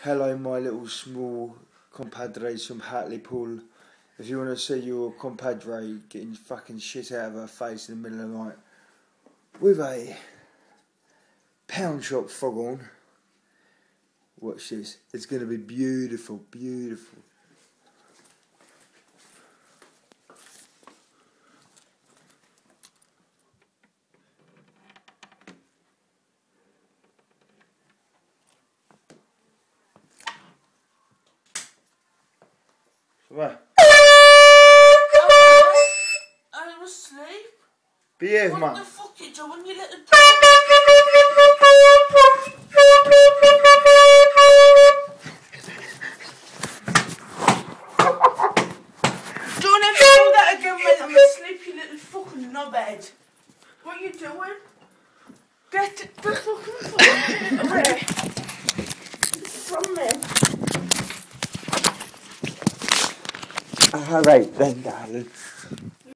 Hello, my little small compadres from Hartlepool. If you want to see your compadre getting fucking shit out of her face in the middle of the night with a pound shop fog on, watch this. It's going to be beautiful, beautiful. Where? I'm asleep. Behave, man. What the fuck you doing, you little... Don't ever do that again when I'm asleep, you little fucking knobhead. What are you doing? Get the fucking phone away from me. Alright then, darling.